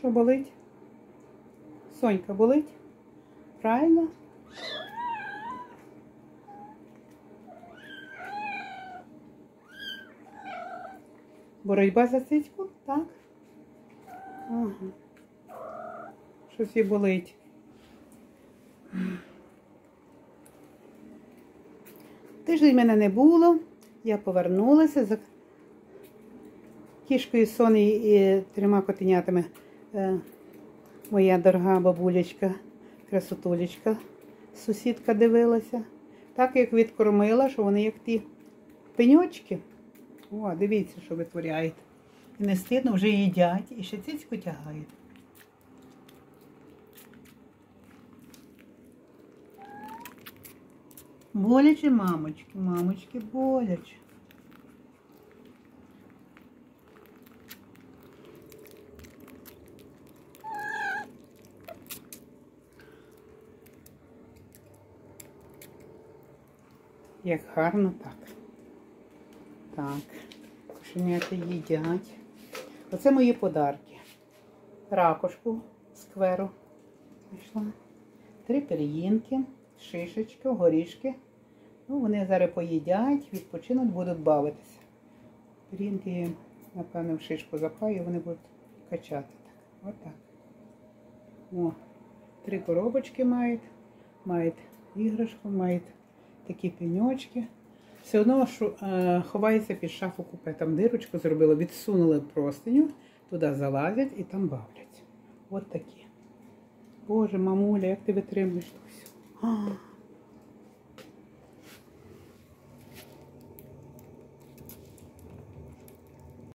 Що болить? Сонька болить? Правильно? Боротьба за цицьку? Так. Ага. Щось їй болить. Тиждень мене не було. Я повернулася за кішкою Соні і 3 котенятами. Моя дорога бабулечка, красотулечка, сусідка дивилася. Так як відкормила, що вони як ті пеньочки. О, дивіться, що витворяють. І не стидно, вже їдять і ще цицьку тягають. Боляче, мамочки, мамочки, боляче. Як гарно так. Так, кошенята їдять. Оце мої подарки. Ракушку з скверу знайшла. 3 пір'їнки, шишечки, горішки. Ну, вони зараз поїдять, відпочинуть, будуть бавитися. Пір'їнки, напевно, в шишку запаю, вони будуть качати. Так. Отак. О, 3 коробочки мають. Мають іграшку, мають такі пеньочки. Все одно ховається під шафу купе. Там дирочку зробили, відсунули простиню, туди залазять і там бавляться. От такі. Боже, мамуля, як ти витримуєш це все?